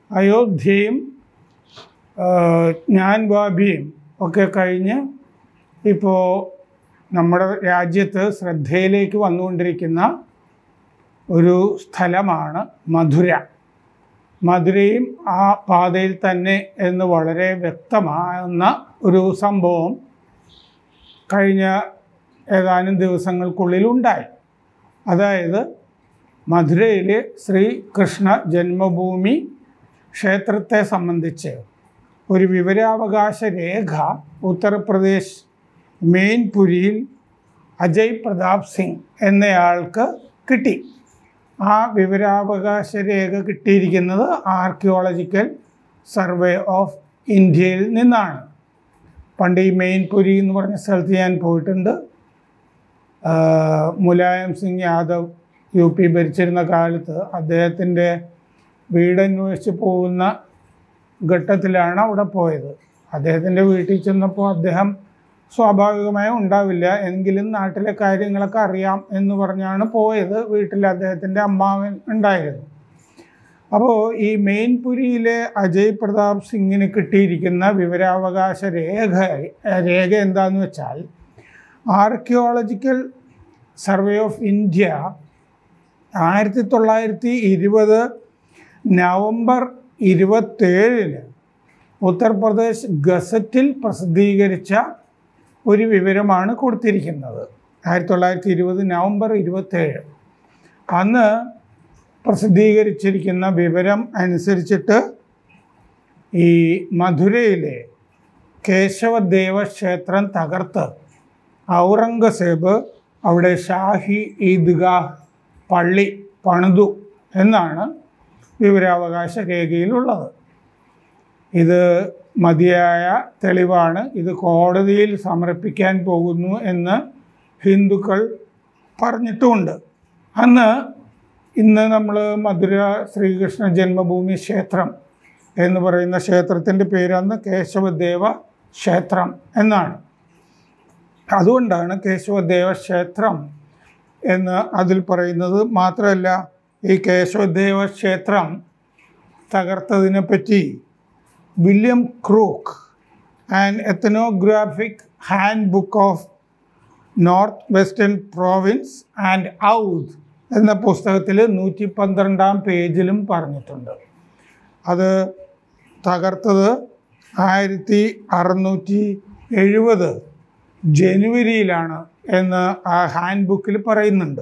അയോധ്യയും ജ്ഞാൻവാപിയും ഒക്കെ കഴിഞ്ഞ് ഇപ്പോൾ നമ്മുടെ രാജ്യത്ത് ശ്രദ്ധയിലേക്ക് വന്നുകൊണ്ടിരിക്കുന്ന ഒരു സ്ഥലമാണ് മധുര. മധുരയും ആ പാതയിൽ തന്നെ എന്ന് വളരെ വ്യക്തമാകുന്ന ഒരു സംഭവം കഴിഞ്ഞ ഏതാനും ദിവസങ്ങൾക്കുള്ളിൽ ഉണ്ടായി. അതായത് മധുരയിലെ ശ്രീകൃഷ്ണ ജന്മഭൂമി ക്ഷേത്രത്തെ സംബന്ധിച്ച് ഒരു വിവരാവകാശ രേഖ ഉത്തർപ്രദേശ് മെയിൻപുരിയിൽ അജയ് പ്രതാപ് സിംഗ് എന്നയാൾക്ക് കിട്ടി. ആ വിവരാവകാശ രേഖ കിട്ടിയിരിക്കുന്നത് ആർക്കിയോളജിക്കൽ സർവേ ഓഫ് ഇന്ത്യയിൽ നിന്നാണ്. പണ്ട് ഈ മെയിൻപുരി എന്ന് പറഞ്ഞ സ്ഥലത്ത് ഞാൻ പോയിട്ടുണ്ട്. മുലായം സിംഗ് യാദവ് UP ഭരിച്ചിരുന്ന കാലത്ത് അദ്ദേഹത്തിൻ്റെ വീടന്വേഷിച്ച് പോകുന്ന ഘട്ടത്തിലാണ് അവിടെ പോയത്. അദ്ദേഹത്തിൻ്റെ വീട്ടിൽ ചെന്നപ്പോൾ അദ്ദേഹം സ്വാഭാവികമായി ഉണ്ടാവില്ല, എങ്കിലും നാട്ടിലെ കാര്യങ്ങളൊക്കെ അറിയാം എന്ന് പറഞ്ഞാണ് പോയത്. വീട്ടിൽ അദ്ദേഹത്തിൻ്റെ അമ്മാവൻ ഉണ്ടായിരുന്നു. അപ്പോൾ ഈ മെയിൻപുരിയിലെ അജയ് പ്രതാപ് സിംഗിന് കിട്ടിയിരിക്കുന്ന വിവരാവകാശ രേഖ എന്താണെന്ന് വെച്ചാൽ, archaeological survey of India 1920 November 27 Uttar Pradesh ഗസറ്റിൽ പ്രസിദ്ധീകരിച്ച ഒരു വിവരമാണ് കൊടുത്തിരിക്കുന്നത്. 1920 നവംബർ 27 അന്ന് പ്രസിദ്ധീകരിച്ചിരിക്കുന്ന വിവരം അനുസരിച്ചിട്ട് ഈ മധുരയിലെ കേശവദേവ ക്ഷേത്രം തകർത്ത് ഔറംഗസേബ് അവിടെ ഷാഹി ഈദ്ഗാഹ് പള്ളി പണിതു എന്നാണ് വിവരാവകാശ രേഖയിലുള്ളത്. ഇത് മതിയായ തെളിവാണ്. ഇത് കോടതിയിൽ സമർപ്പിക്കാൻ പോകുന്നു എന്ന് ഹിന്ദുക്കൾ പറഞ്ഞിട്ടുമുണ്ട്. ഇന്ന് നമ്മൾ മധുര ശ്രീകൃഷ്ണ ജന്മഭൂമി ക്ഷേത്രം എന്ന് പറയുന്ന ക്ഷേത്രത്തിൻ്റെ പേര് അന്ന് കേശവദേവ ക്ഷേത്രം എന്നാണ്. അതുകൊണ്ടാണ് കേശവദേവ ക്ഷേത്രം എന്ന് അതിൽ പറയുന്നത്. മാത്രമല്ല, ഈ കേശവദേവ ക്ഷേത്രം തകർത്തതിനെ പറ്റി William Crooke and ethnographic handbook of north western province and Oudh എന്ന പുസ്തകത്തിൽ 112 പേജിലും പറഞ്ഞിട്ടുണ്ട്. അത് തകർത്തത് 1670 ജനുവരിയിലാണ് എന്ന് ആ ഹാൻഡ് ബുക്കിൽ പറയുന്നുണ്ട്.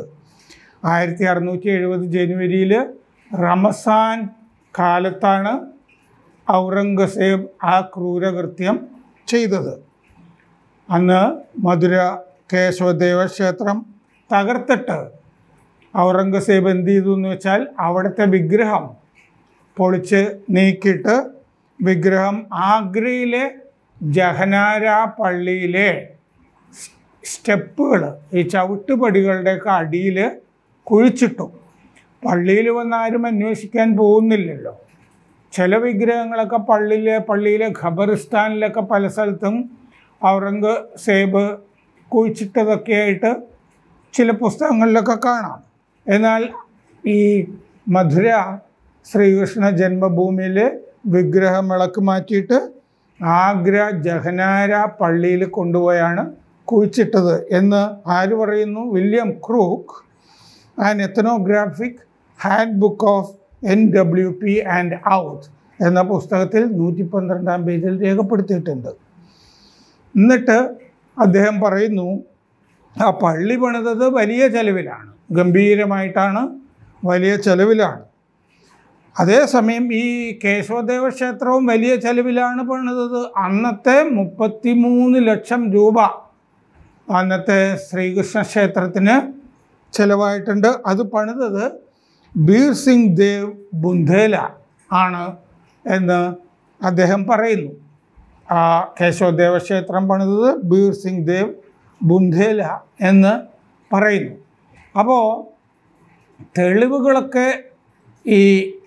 1670 ജനുവരിയിൽ റമസാൻ കാലത്താണ് ഔറംഗസേബ് ആ ക്രൂരകൃത്യം ചെയ്തത്. അന്ന് മധുര കേശവദേവ ക്ഷേത്രം തകർത്തിട്ട് ഔറംഗസേബ് എന്ത് ചെയ്തു എന്ന് വെച്ചാൽ, അവിടുത്തെ വിഗ്രഹം പൊളിച്ച് നീക്കിയിട്ട് വിഗ്രഹം ആഗ്രയിലെ ജഹനാര പള്ളിയിലെ സ്റ്റെപ്പുകൾ, ഈ ചവിട്ടുപടികളുടെയൊക്കെ അടിയിൽ കുഴിച്ചിട്ടു. പള്ളിയിൽ വന്ന് ആരും അന്വേഷിക്കാൻ പോകുന്നില്ലല്ലോ. ചില വിഗ്രഹങ്ങളൊക്കെ പള്ളിയിലെ ഖബറിസ്ഥാനിലൊക്കെ പല സ്ഥലത്തും ഔറംഗസേബ് കുഴിച്ചിട്ടതൊക്കെയായിട്ട് ചില പുസ്തകങ്ങളിലൊക്കെ കാണാം. എന്നാൽ ഈ മധുര ശ്രീകൃഷ്ണ ജന്മഭൂമിയിൽ വിഗ്രഹം ഇളക്കി മാറ്റിയിട്ട് ആഗ്ര ജഹനാര പള്ളിയിൽ കൊണ്ടുപോയാണ് കുഴിച്ചിട്ടത് എന്ന് ആര് പറയുന്നു? William Crooke and ethnographic handbook of NWP and Oudh എന്ന പുസ്തകത്തിൽ 112 പേജിൽ രേഖപ്പെടുത്തിയിട്ടുണ്ട്. എന്നിട്ട് അദ്ദേഹം പറയുന്നു, ആ പള്ളി പണിതത് വലിയ ചെലവിലാണ്, ഗംഭീരമായിട്ടാണ്, വലിയ ചെലവിലാണ്. അതേസമയം ഈ കേശവദേവ ക്ഷേത്രവും വലിയ ചെലവിലാണ് പണിതത്. അന്നത്തെ 33 ലക്ഷം രൂപ അന്നത്തെ ശ്രീകൃഷ്ണ ക്ഷേത്രത്തിന് ചിലവായിട്ടുണ്ട്. അത് പണിതത് ബീർ സിംഗ് ദേവ് ബുന്ധേല ആണ് എന്ന് അദ്ദേഹം പറയുന്നു. ആ കേശവദേവ ക്ഷേത്രം പണിതത് ബീർ സിംഗ് ദേവ് ബുന്ധേല എന്ന് പറയുന്നു. അപ്പോൾ തെളിവുകളൊക്കെ ഈ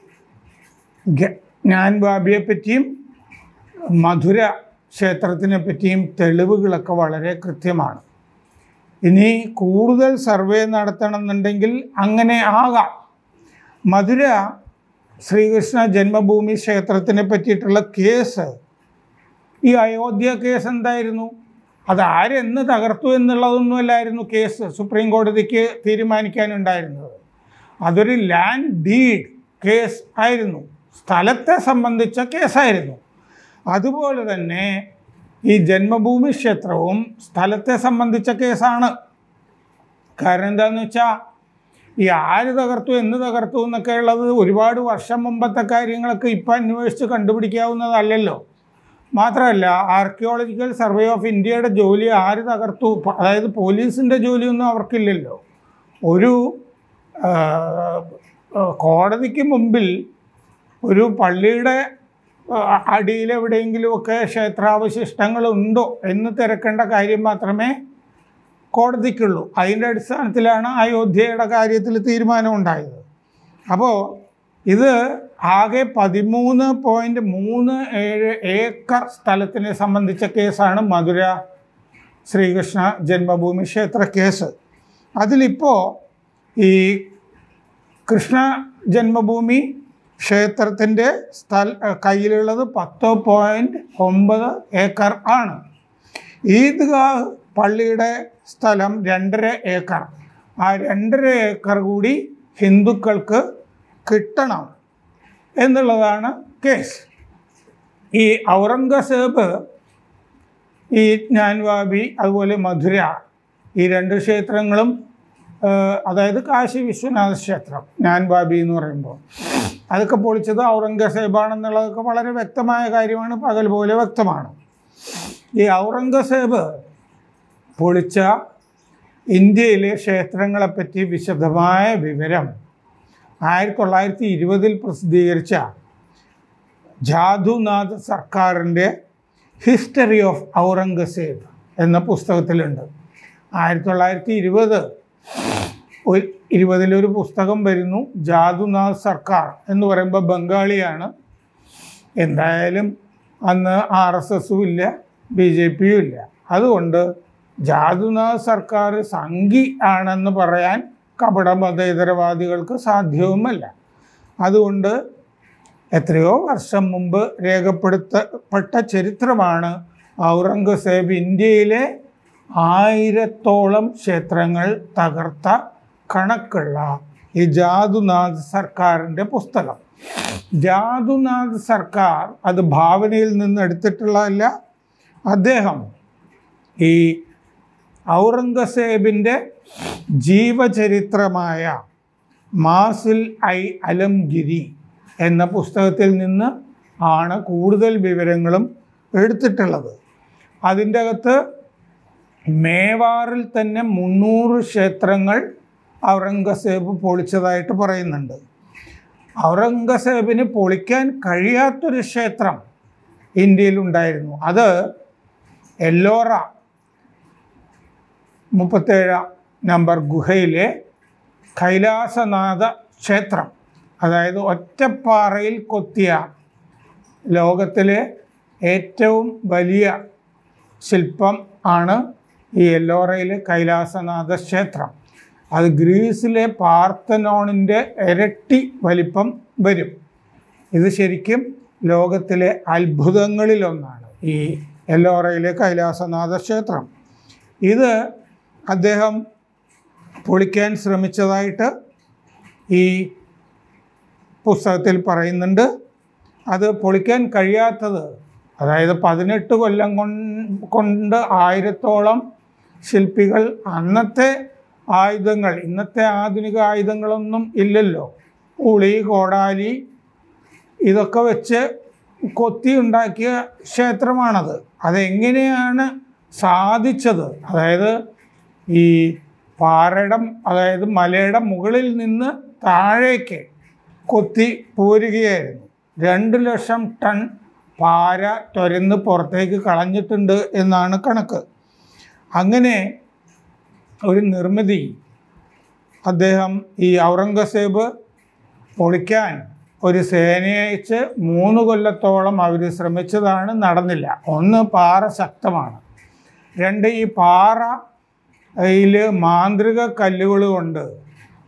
ജ്ഞാൻവാപിയെ പറ്റിയും മധുര ക്ഷേത്രത്തിനെ പറ്റിയും തെളിവുകളൊക്കെ വളരെ കൃത്യമാണ്. ഇനി കൂടുതൽ സർവേ നടത്തണമെന്നുണ്ടെങ്കിൽ അങ്ങനെ ആകാം. മധുര ശ്രീകൃഷ്ണ ജന്മഭൂമി ക്ഷേത്രത്തിനെ പറ്റിയിട്ടുള്ള കേസ്, ഈ അയോധ്യ കേസ് എന്തായിരുന്നു? അത് ആരെന്ന് തകർത്തു എന്നുള്ളതൊന്നുമല്ലായിരുന്നു കേസ് സുപ്രീം കോടതിക്ക് തീരുമാനിക്കാനുണ്ടായിരുന്നത്. അതൊരു ലാൻഡ് ഡീഡ് കേസ് ആയിരുന്നു, സ്ഥലത്തെ സംബന്ധിച്ച കേസായിരുന്നു. അതുപോലെ തന്നെ ഈ ജന്മഭൂമി ക്ഷേത്രവും സ്ഥലത്തെ സംബന്ധിച്ച കേസാണ്. കാരണം എന്താണെന്ന് വെച്ചാൽ ഈ ആര് തകർത്തു എന്ന് തകർത്തു എന്നൊക്കെ ഉള്ളത് ഒരുപാട് വർഷം മുമ്പത്തെ കാര്യങ്ങളൊക്കെ ഇപ്പം അന്വേഷിച്ച് കണ്ടുപിടിക്കാവുന്നതല്ലല്ലോ. മാത്രമല്ല ആർക്കിയോളജിക്കൽ സർവേ ഓഫ് ഇന്ത്യയുടെ ജോലി ആര് തകർത്തു, അതായത് പോലീസിൻ്റെ ജോലിയൊന്നും അവർക്കില്ലല്ലോ. ഒരു കോടതിക്ക് മുമ്പിൽ ഒരു പള്ളിയുടെ അടിയിലെവിടെയെങ്കിലുമൊക്കെ ക്ഷേത്രാവശിഷ്ടങ്ങളുണ്ടോ എന്ന് തിരക്കേണ്ട കാര്യം മാത്രമേ കോടതിക്കുള്ളൂ. അതിൻ്റെ അടിസ്ഥാനത്തിലാണ് അയോധ്യയുടെ കാര്യത്തിൽ തീരുമാനമുണ്ടായത്. അപ്പോൾ ഇത് ആകെ 13.37 ഏക്കർ സ്ഥലത്തിനെ സംബന്ധിച്ച കേസാണ് മധുര ശ്രീകൃഷ്ണ ജന്മഭൂമി ക്ഷേത്ര കേസ്. അതിലിപ്പോൾ ഈ കൃഷ്ണ ജന്മഭൂമി ക്ഷേത്രത്തിൻ്റെ കയ്യിലുള്ളത് 10.9 ഏക്കർ ആണ്. ഈദ്ഗാഹ് പള്ളിയുടെ സ്ഥലം 2.5 ഏക്കർ. ആ 2.5 ഏക്കർ കൂടി ഹിന്ദുക്കൾക്ക് കിട്ടണം എന്നുള്ളതാണ് കേസ്. ഈ ഔറംഗസേബ്, ഈ ജ്ഞാൻവാബി, അതുപോലെ മധുര, ഈ 2 ക്ഷേത്രങ്ങളും, അതായത് കാശി വിശ്വനാഥ ക്ഷേത്രം, ജ്ഞാൻവാബി എന്ന് പറയുമ്പോൾ അതൊക്കെ പൊളിച്ചത് ഔറംഗസേബാണെന്നുള്ളതൊക്കെ വളരെ വ്യക്തമായ കാര്യമാണ്, പകൽ പോലെ വ്യക്തമാണ്. ഈ ഔറംഗസേബ് പൊളിച്ച ഇന്ത്യയിലെ ക്ഷേത്രങ്ങളെപ്പറ്റി വിശദമായ വിവരം 1920 പ്രസിദ്ധീകരിച്ച ജാദുനാഥ് സർക്കാരിൻ്റെ ഹിസ്റ്ററി ഓഫ് ഔറംഗസേബ് എന്ന പുസ്തകത്തിലുണ്ട്. 1920 പുസ്തകം വരുന്നു. ജാദുനാഥ് സർക്കാർ എന്ന് പറയുമ്പോൾ ബംഗാളിയാണ്. എന്തായാലും അന്ന് RSSഉം ഇല്ല, BJP ഇല്ല. അതുകൊണ്ട് ജാദുനാഥ് സർക്കാർ സംഘി ആണെന്ന് പറയാൻ കപട മതേതരവാദികൾക്ക് സാധ്യവുമല്ല. അതുകൊണ്ട് എത്രയോ വർഷം മുമ്പ് രേഖപ്പെടുത്തപ്പെട്ട ചരിത്രമാണ് ഔറംഗസേബ് ഇന്ത്യയിലെ 1000ഓളം ക്ഷേത്രങ്ങൾ തകർത്ത കണക്കുള്ള ഈ ജാദുനാഥ് സർക്കാരിൻ്റെ പുസ്തകം. ജാദുനാഥ് സർക്കാർ അത് ഭാവനയിൽ നിന്ന് എടുത്തിട്ടുള്ളതല്ല. അദ്ദേഹം ഈ ഔറംഗസേബിൻ്റെ ജീവചരിത്രമായ മാസിൽ ഐ അലംഗിരി എന്ന പുസ്തകത്തിൽ നിന്ന് ആണ് കൂടുതൽ വിവരങ്ങളും എടുത്തിട്ടുള്ളത്. അതിൻ്റെ അകത്ത് മേവാറിൽ തന്നെ 300 ക്ഷേത്രങ്ങൾ ഔറംഗസേബ് പൊളിച്ചതായിട്ട് പറയുന്നുണ്ട്. ഔറംഗസേബിന് പൊളിക്കാൻ കഴിയാത്തൊരു ക്ഷേത്രം ഇന്ത്യയിലുണ്ടായിരുന്നു. അത് എല്ലോറ 37 നമ്പർ ഗുഹയിലെ കൈലാസനാഥ ക്ഷേത്രം, അതായത് ഒറ്റപ്പാറയിൽ കൊത്തിയ ലോകത്തിലെ ഏറ്റവും വലിയ ശില്പം ആണ് ഈ എല്ലോറയിലെ കൈലാസനാഥ ക്ഷേത്രം. അത് ഗ്രീസിലെ പാർത്തനോണിൻ്റെ ഇരട്ടി വലിപ്പം വരും. ഇത് ശരിക്കും ലോകത്തിലെ അത്ഭുതങ്ങളിലൊന്നാണ് ഈ എല്ലോറയിലെ കൈലാസനാഥ ക്ഷേത്രം. ഇത് അദ്ദേഹം പൊളിക്കാൻ ശ്രമിച്ചതായിട്ട് ഈ പുസ്തകത്തിൽ പറയുന്നുണ്ട്. അത് പൊളിക്കാൻ കഴിയാത്തത്, അതായത് 18 കൊല്ലം കൊണ്ട് 1000ഓളം ശില്പികൾ, അന്നത്തെ ആയുധങ്ങൾ, ഇന്നത്തെ ആധുനിക ആയുധങ്ങളൊന്നും ഇല്ലല്ലോ, ഉളി, കോടാലി ഇതൊക്കെ വെച്ച് കൊത്തി ഉണ്ടാക്കിയ ക്ഷേത്രമാണത്. അതെങ്ങനെയാണ് സാധിച്ചത്? അതായത് ഈ പാറയുടെ, അതായത് മലയുടെ മുകളിൽ നിന്ന് താഴേക്ക് കൊത്തി പോരുകയായിരുന്നു. 2 ലക്ഷം ടൺ പാര തുരന്ന് പുറത്തേക്ക് കളഞ്ഞിട്ടുണ്ട് എന്നാണ് കണക്ക്. അങ്ങനെ ഒരു നിർമ്മിതി അദ്ദേഹം, ഈ ഔറംഗസേബ് പൊളിക്കാൻ ഒരു സേനയെ അയച്ച് 3 കൊല്ലത്തോളം അവർ ശ്രമിച്ചതാണ്, നടന്നില്ല. 1, പാറ ശക്തമാണ്. 2, ഈ പാറയിൽ മാന്ത്രിക കല്ലുകൾ കൊണ്ട്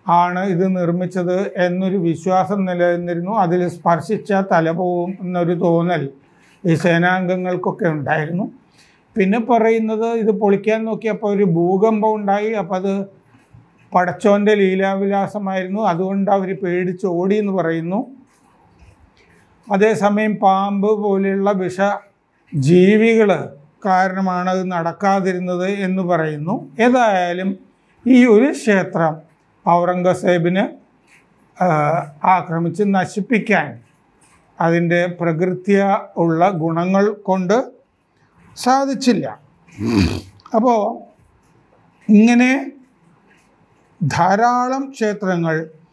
ആണ് ഇത് നിർമ്മിച്ചത് എന്നൊരു വിശ്വാസം നിലനിന്നിരുന്നു. അതിൽ സ്പർശിച്ച തല പോവും എന്നൊരു തോന്നൽ ഈ സേനാംഗങ്ങൾക്കൊക്കെ ഉണ്ടായിരുന്നു. പിന്നെ പറയുന്നത് ഇത് പൊളിക്കാൻ നോക്കിയപ്പോൾ ഒരു ഭൂകമ്പം ഉണ്ടായി. അപ്പം അത് പടച്ചോൻ്റെ ലീലാവിലാസമായിരുന്നു, അതുകൊണ്ട് അവർ പേടിച്ച് ഓടി എന്ന് പറയുന്നു. അതേസമയം പാമ്പ് പോലെയുള്ള വിഷജീവികൾ കാരണമാണ് അത് നടക്കാതിരുന്നത് എന്ന് പറയുന്നു. ഏതായാലും ഈ ഒരു ക്ഷേത്രം ഔറംഗസേബിന് ആക്രമിച്ച് നശിപ്പിക്കാൻ അതിൻ്റെ പ്രകൃത്യ ഉള്ള ഗുണങ്ങൾ കൊണ്ട് സാധിച്ചില്ല. അപ്പോൾ ഇങ്ങനെ ധാരാളം ക്ഷേത്രങ്ങൾ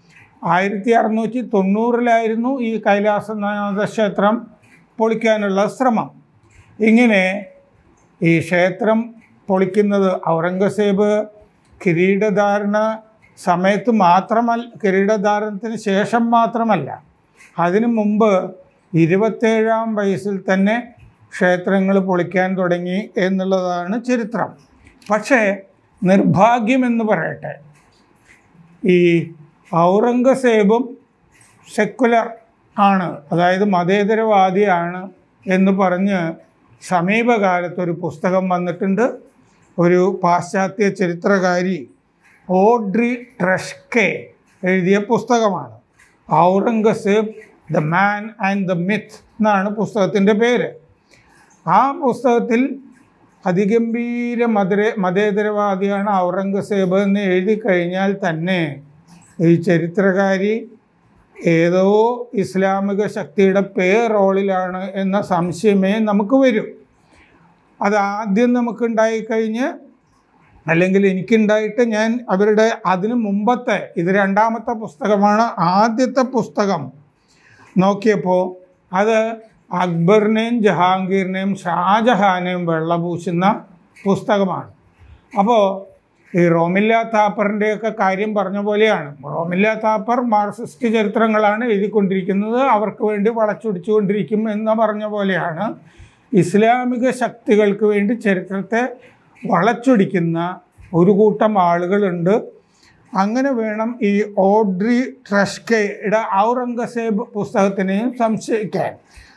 1690 ഈ കൈലാസനാഥ ക്ഷേത്രം പൊളിക്കാനുള്ള ശ്രമം. ഇങ്ങനെ ഈ ക്ഷേത്രം പൊളിക്കുന്നത് ഔറംഗസേബ് കിരീടധാരണ സമയത്ത് മാത്രമല്ല, കിരീടധാരണത്തിന് ശേഷം മാത്രമല്ല, അതിനു മുമ്പ് 27-ാം വയസ്സിൽ തന്നെ ക്ഷേത്രങ്ങൾ പൊളിക്കാൻ തുടങ്ങി എന്നുള്ളതാണ് ചരിത്രം. പക്ഷേ നിർഭാഗ്യമെന്ന് പറയട്ടെ, ഈ ഔറംഗസേബും സെക്കുലർ ആണ്, അതായത് മതേതരവാദിയാണ് എന്ന് പറഞ്ഞ് സമീപകാലത്തൊരു പുസ്തകം വന്നിട്ടുണ്ട്. ഒരു പാശ്ചാത്യ ചരിത്രകാരി ഓഡ്രി ട്രഷ്കെ എഴുതിയ പുസ്തകമാണ്. Aurangzeb the man and the myth എന്നാണ് പുസ്തകത്തിൻ്റെ പേര്. ആ പുസ്തകത്തിൽ അതിഗംഭീര മതേതരവാദിയാണ് ഔറംഗസേബ് എന്ന് എഴുതി കഴിഞ്ഞാൽ തന്നെ ഈ ചരിത്രകാരി ഏതോ ഇസ്ലാമിക ശക്തിയുടെ റോളിലാണ് എന്ന സംശയമേ നമുക്ക് വരും. അത് ആദ്യം നമുക്കുണ്ടായിക്കഴിഞ്ഞ്, അല്ലെങ്കിൽ എനിക്കുണ്ടായിട്ട് ഞാൻ അവരുടെ അതിന് മുമ്പത്തെ, ഇത് 2ാമത്തെ പുസ്തകമാണ്, ആദ്യത്തെ പുസ്തകം നോക്കിയപ്പോൾ അത് അക്ബറിനെയും ജഹാംഗീറിനെയും ഷാജഹാനെയും വെള്ളപൂശുന്ന പുസ്തകമാണ്. അപ്പോൾ ഈ റോമില്ല താപ്പറിൻ്റെയൊക്കെ കാര്യം പറഞ്ഞ പോലെയാണ്. റോമില്ല താപ്പർ മാർക്സിസ്റ്റ് ചരിത്രങ്ങളാണ് എഴുതിക്കൊണ്ടിരിക്കുന്നത്, അവർക്ക് വേണ്ടി വളച്ചൊടിച്ചുകൊണ്ടിരിക്കും എന്ന് പറഞ്ഞ പോലെയാണ് ഇസ്ലാമിക ശക്തികൾക്ക് വേണ്ടി ചരിത്രത്തെ വളച്ചൊടിക്കുന്ന ഒരു കൂട്ടം ആളുകളുണ്ട്. അങ്ങനെ വേണം ഈ ഓഡ്രി ട്രഷ്കയുടെ ഔറംഗസേബ് പുസ്തകത്തിനെയും സംശയിക്കാൻ.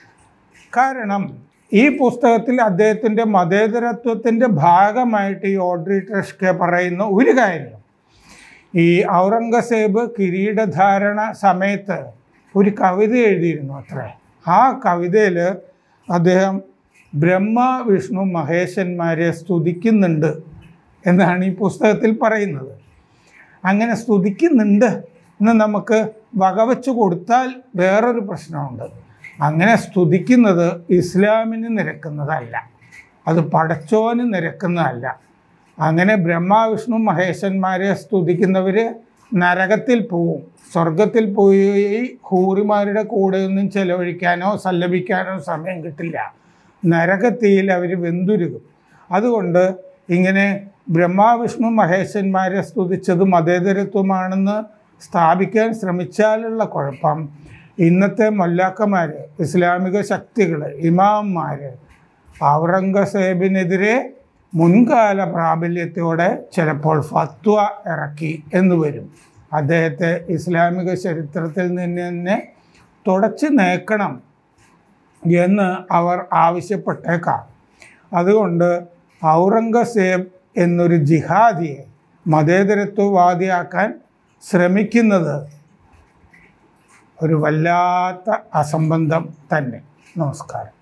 കാരണം ഈ പുസ്തകത്തിൽ അദ്ദേഹത്തിൻ്റെ മതേതരത്വത്തിൻ്റെ ഭാഗമായിട്ട് ഈ ഓഡ്രി ട്രഷ്കെ പറയുന്ന ഒരു കാര്യം, ഈ ഔറംഗസേബ് കിരീടധാരണ സമയത്ത് ഒരു കവിത എഴുതിയിരുന്നു അത്രേ. ആ കവിതയിൽ അദ്ദേഹം ബ്രഹ്മ വിഷ്ണു മഹേശന്മാരെ സ്തുതിക്കുന്നുണ്ട് എന്നാണ് ഈ പുസ്തകത്തിൽ പറയുന്നത്. അങ്ങനെ സ്തുതിക്കുന്നുണ്ട് എന്ന് നമുക്ക് വകവെച്ച് കൊടുത്താൽ വേറൊരു പ്രശ്നമുണ്ട്. അങ്ങനെ സ്തുതിക്കുന്നത് ഇസ്ലാമിന് നിരക്കുന്നതല്ല, അത് പടച്ചോന് നിരക്കുന്നതല്ല. അങ്ങനെ ബ്രഹ്മ വിഷ്ണു മഹേശന്മാരെ സ്തുതിക്കുന്നവർ നരകത്തിൽ പോവും. സ്വർഗത്തിൽ പോയി ഹൂറിമാരുടെ കൂടെയൊന്നും ചെലവഴിക്കാനോ സല്ലപിക്കാനോ സമയം കിട്ടില്ല. നരകത്തിയിൽ അവർ വെന്തുരുകും. അതുകൊണ്ട് ഇങ്ങനെ ബ്രഹ്മ വിഷ്ണു മഹേശന്മാരെ സ്തുതിച്ചത് മതേതരത്വമാണെന്ന് സ്ഥാപിക്കാൻ ശ്രമിച്ചാലുള്ള കുഴപ്പം, ഇന്നത്തെ മൊല്ലാക്കന്മാർ, ഇസ്ലാമിക ശക്തികൾ, ഇമാംമാർ ഔറംഗസേബിനെതിരെ മുൻകാല പ്രാബല്യത്തോടെ ചിലപ്പോൾ ഫത്വ ഇറക്കി എന്ന് വരും. അദ്ദേഹത്തെ ഇസ്ലാമിക ചരിത്രത്തിൽ നിന്ന് തന്നെ തുടച്ചു നീക്കണം എന്ന് അവർ ആവശ്യപ്പെട്ടേക്കാം. അതുകൊണ്ട് ഔറംഗസേബ് എന്നൊരു ജിഹാദിയെ മതേതരത്വവാദിയാക്കാൻ ശ്രമിക്കുന്നത് ഒരു വല്ലാത്ത അസംബന്ധം തന്നെ. നമസ്കാരം.